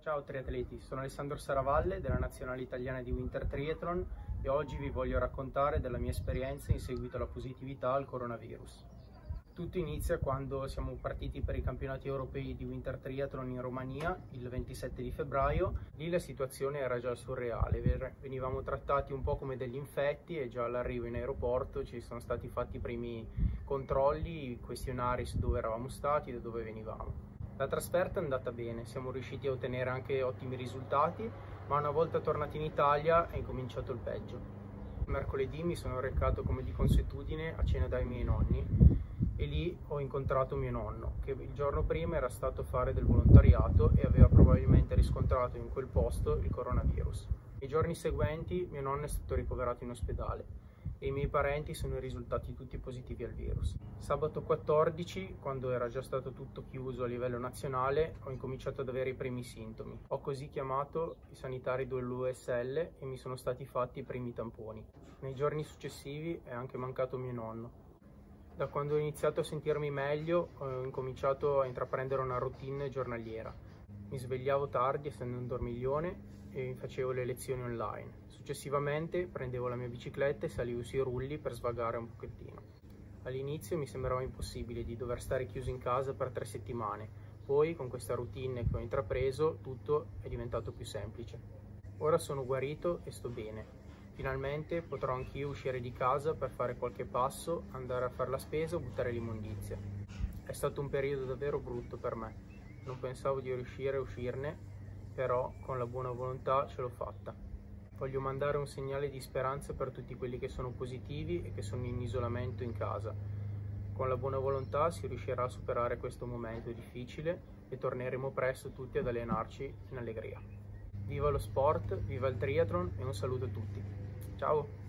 Ciao triatleti, sono Alessandro Saravalle della Nazionale Italiana di Winter Triathlon e oggi vi voglio raccontare della mia esperienza in seguito alla positività al coronavirus. Tutto inizia quando siamo partiti per i campionati europei di Winter Triathlon in Romania il 27 di febbraio. Lì la situazione era già surreale, venivamo trattati un po' come degli infetti e già all'arrivo in aeroporto ci sono stati fatti i primi controlli, questionari su dove eravamo stati e da dove venivamo. La trasferta è andata bene, siamo riusciti a ottenere anche ottimi risultati, ma una volta tornati in Italia è incominciato il peggio. Mercoledì mi sono recato come di consuetudine a cena dai miei nonni e lì ho incontrato mio nonno, che il giorno prima era stato a fare del volontariato e aveva probabilmente riscontrato in quel posto il coronavirus. Nei giorni seguenti mio nonno è stato ricoverato in ospedale e i miei parenti sono risultati tutti positivi al virus. Sabato 14, quando era già stato tutto chiuso a livello nazionale, ho incominciato ad avere i primi sintomi. Ho così chiamato i sanitari dell'USL e mi sono stati fatti i primi tamponi. Nei giorni successivi è anche mancato mio nonno. Da quando ho iniziato a sentirmi meglio, ho incominciato a intraprendere una routine giornaliera. Mi svegliavo tardi, essendo un dormiglione, e facevo le lezioni online. Successivamente prendevo la mia bicicletta e salivo sui rulli per svagare un pochettino. All'inizio mi sembrava impossibile di dover stare chiuso in casa per 3 settimane, poi con questa routine che ho intrapreso tutto è diventato più semplice. Ora sono guarito e sto bene. Finalmente potrò anch'io uscire di casa per fare qualche passo, andare a fare la spesa o buttare l'immondizia. È stato un periodo davvero brutto per me. Non pensavo di riuscire a uscirne, però con la buona volontà ce l'ho fatta. Voglio mandare un segnale di speranza per tutti quelli che sono positivi e che sono in isolamento in casa. Con la buona volontà si riuscirà a superare questo momento difficile e torneremo presto tutti ad allenarci in allegria. Viva lo sport, viva il triathlon e un saluto a tutti. Ciao!